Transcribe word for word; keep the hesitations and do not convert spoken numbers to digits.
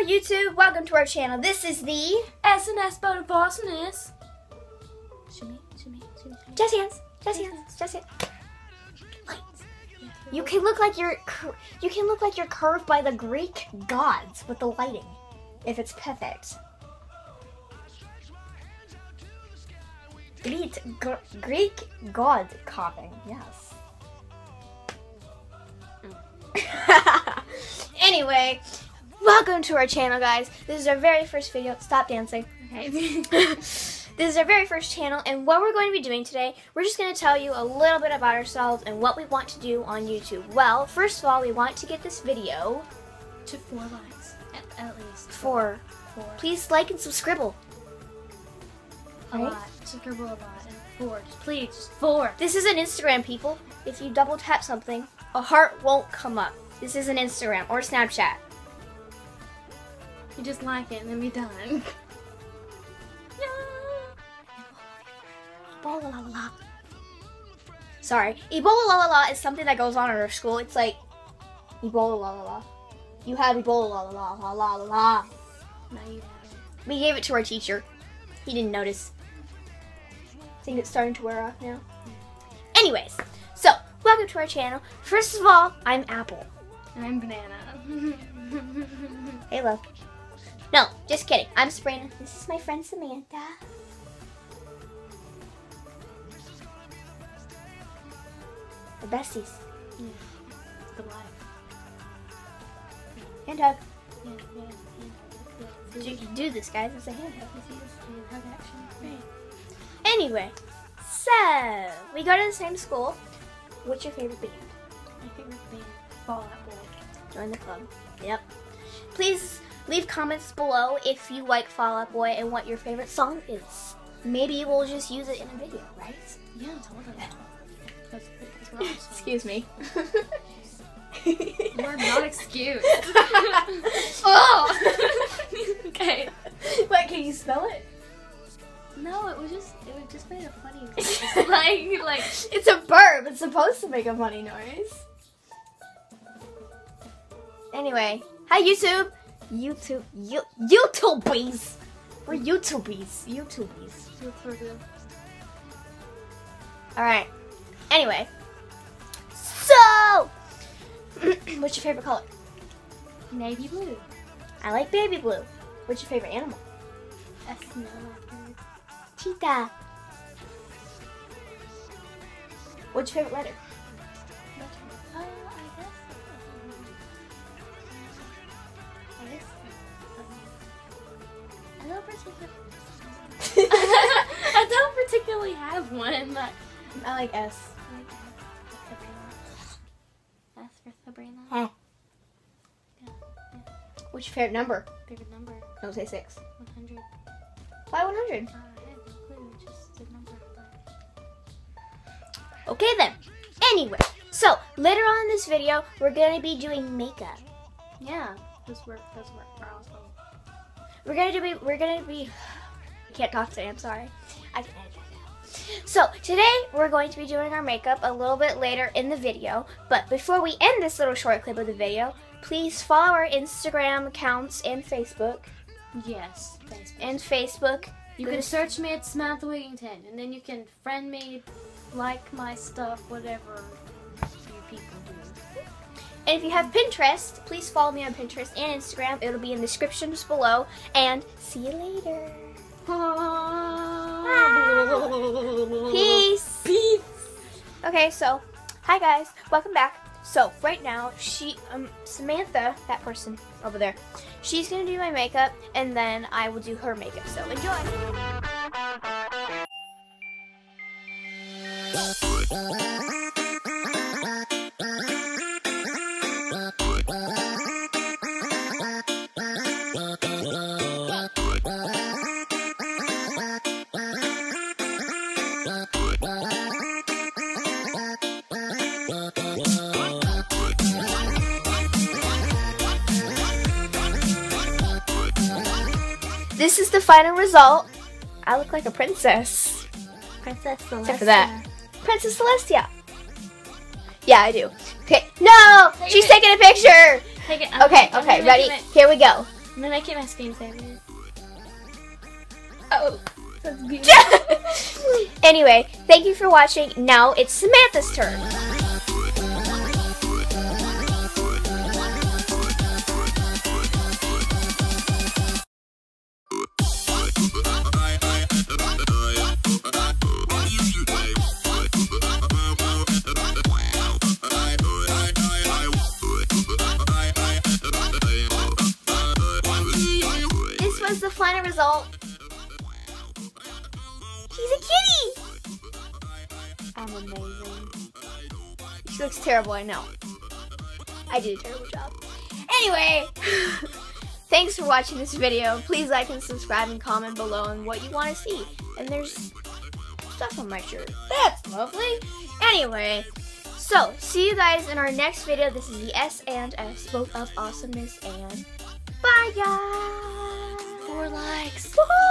Hi YouTube, welcome to our channel. This is the S and S Boat of Awesomeness. Shimmy, shimmy, shimmy. Just hands, just hands, just hands. Lights. You can look like you're you can look like you're curved by the Greek gods with the lighting, if it's perfect. Greek Greek god carving, yes. Mm. Anyway, welcome to our channel, guys. This is our very first video. Stop dancing. Okay. This is our very first channel, and what we're going to be doing today, we're just going to tell you a little bit about ourselves and what we want to do on YouTube. Well, first of all, we want to get this video to four likes, at, at least. Four. Four. Please like and subscribe. A Right? lot. Subscribe a lot. And four. Just please, just four. This is an Instagram, people. If you double tap something, a heart won't come up. This is an Instagram or Snapchat. You just like it and then be done. Ebola la la la. Sorry. Ebola la la la is something that goes on at our school. It's like Ebola la la la. You have Ebola la la la la la la. No, you haven't. We gave it to our teacher. He didn't notice. I think it's starting to wear off now. Anyways, so welcome to our channel. First of all, I'm Apple. And I'm Banana. Hey, look. No, just kidding. I'm Sabrina. This is my friend Samantha. The besties. Yeah. It's the life. Hand hug. Yeah, yeah, yeah. You can do this, guys. It's a hand hug. You see this hand hug action? Right. Anyway, so we go to the same school. What's your favorite band? My favorite band, Fall Out Boy. Join the club. Yep. Please leave comments below if you like Fall Out Boy and what your favorite song is. Maybe we'll just use it in a video, right? Yeah, totally. That's, that's what I'm saying. Excuse me. You are not excused. Oh! Okay. What, can you spell it? No, it was just, it was just made a funny noise. like, like, It's a verb. It's supposed to make a funny noise. Anyway, hi YouTube. YouTube, you, YouTubies. We're YouTubies. YouTubies. All right. Anyway, so what's your favorite color? navy blue. I like baby blue. What's your favorite animal? A snow leopard. Cheetah. What's your favorite letter? Uh, I guess. I guess. I don't particularly. I don't particularly have one. But I like S. S for Sabrina. Huh. Yeah, yeah. What's your favorite number? Favorite number? Don't say six. one hundred. Why one hundred? Uh, I have no clue. Just a number. But... Okay then. Anyway, so later on in this video, we're gonna be doing makeup. Yeah, those work. Those work for awesome. We're gonna do. We're gonna be. I can't talk today. I'm sorry. I can edit that out. So today we're going to be doing our makeup a little bit later in the video. But before we end this little short clip of the video, please follow our Instagram accounts and Facebook. Yes, Facebook. And Facebook. You can search me at Samantha Wigington, and then you can friend me, like my stuff, whatever you people do. And if you have Pinterest, please follow me on Pinterest and Instagram. It'll be in the descriptions below. And see you later. Peace. Peace. Okay, so hi guys, welcome back. So right now, she, um, Samantha, that person over there, she's gonna do my makeup, and then I will do her makeup. So enjoy. This is the final result. I look like a princess. Princess Celestia. Except for that. Princess Celestia. Yeah, I do. Okay. No! Take She's it. taking a picture! Take it. Okay, I'm okay, gonna ready? make it. Here we go. I'm gonna make it my screensaver. Oh, that's beautiful. Anyway, thank you for watching. Now it's Samantha's turn. This was the final result. She's a kitty! I'm amazing. She looks terrible, I know. I did a terrible job. Anyway, thanks for watching this video. Please like and subscribe and comment below on what you want to see. And there's stuff on my shirt. That's lovely. Anyway, so see you guys in our next video. This is the S and S, both of awesomeness, and bye guys! Four likes. Woohoo!